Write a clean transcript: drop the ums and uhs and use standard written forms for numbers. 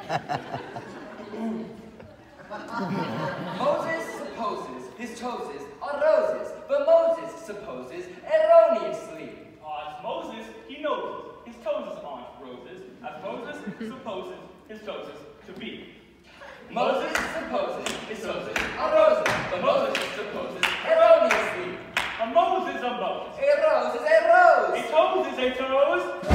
Moses supposes his toes are roses, but Moses supposes erroneously. As Moses, he knows his toes aren't roses, as Moses supposes his toes to be. Moses supposes his toes are roses, but Moses supposes erroneously. A Moses, a Moses. A rose is a rose. A toes is a toes.